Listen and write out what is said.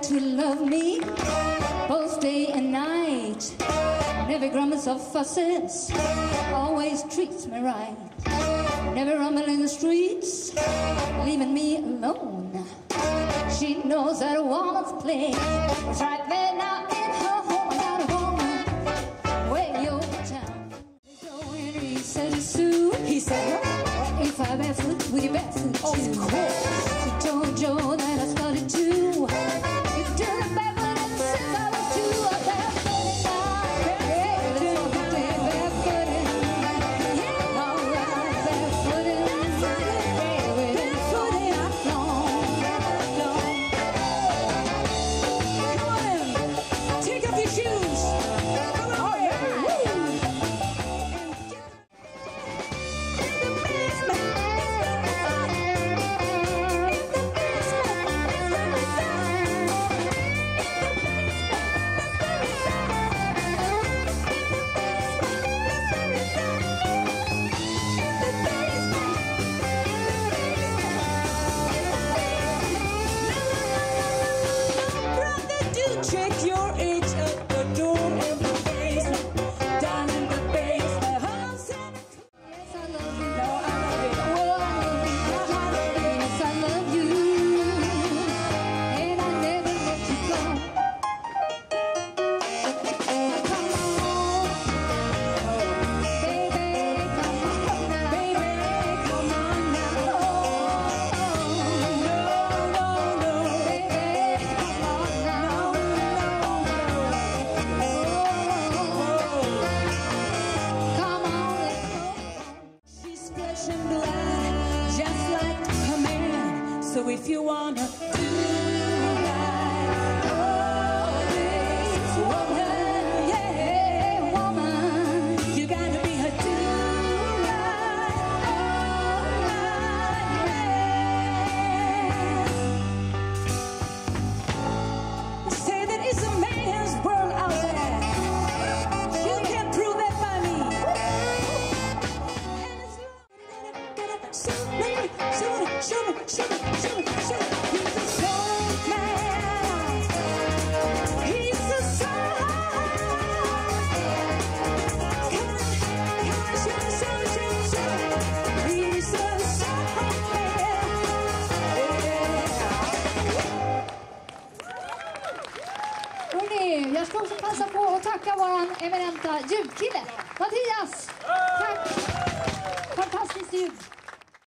to love me both day and night. Never grumbles or fusses, always treats me right. Never rumble in the streets, leaving me alone. She knows that a woman's place is right there now in her home. I got a woman way over town. So Henry said to Sue, he said, if I barefoot, would you barefoot too? Of course. She told Joe that I started too. You do the barefoot and since I was two, I'm barefooted now. Yeah, let's all get barefooted. Yeah, all right, barefooted. Barefooted, long. Come on in. Take off your shoes. Come on. Oh, yeah. Check your age at the door in the basement, down in the basement. Yes, I love you. No, I love you. Oh, I love you. Yes, I love you. And I never let you go. Come on, baby, come on now. Baby, come on now. No, baby, come on now. So if you wanna do right, oh, this woman, yeah, woman, you gotta be her do right, oh, man. Say that it's a man's world out there. You can't prove that by me. And it's so maybe, show me. He's a soul man. He's a soul. Come on, show me. He's a soul man. Hörrni, jag ska också passa på att tacka våran eminenta ljudkille, Mattias. Tack. Fantastiskt ljud.